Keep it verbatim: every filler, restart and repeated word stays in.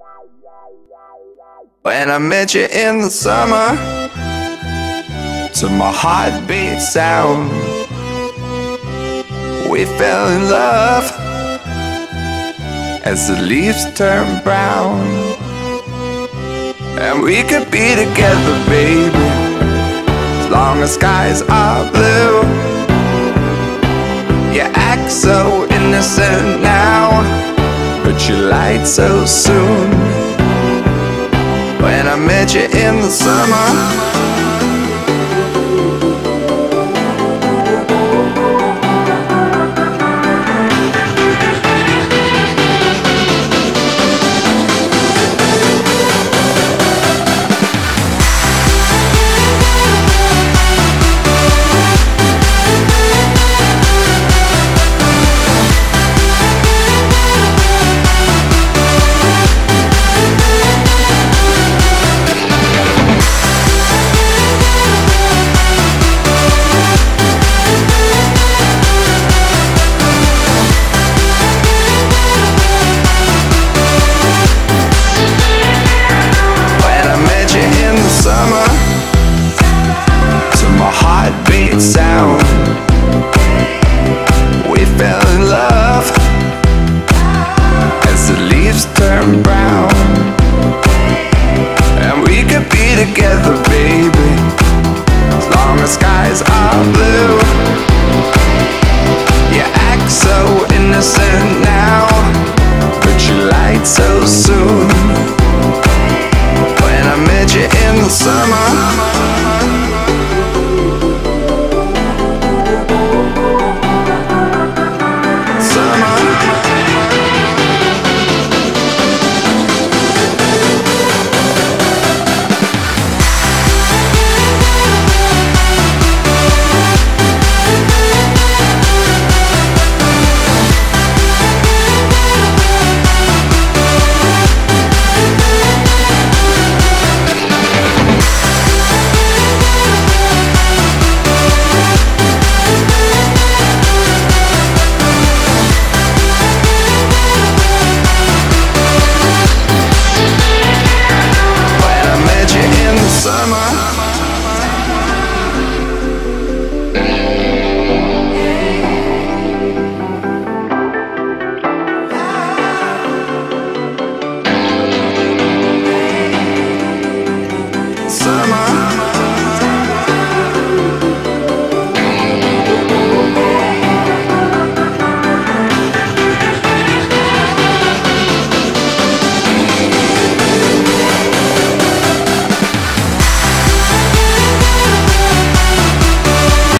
When I met you in the summer, to my heartbeat sound, we fell in love as the leaves turn brown. And we could be together, baby, as long as skies are blue. You act so innocent now, but you lied so soon. When I met you in the summer,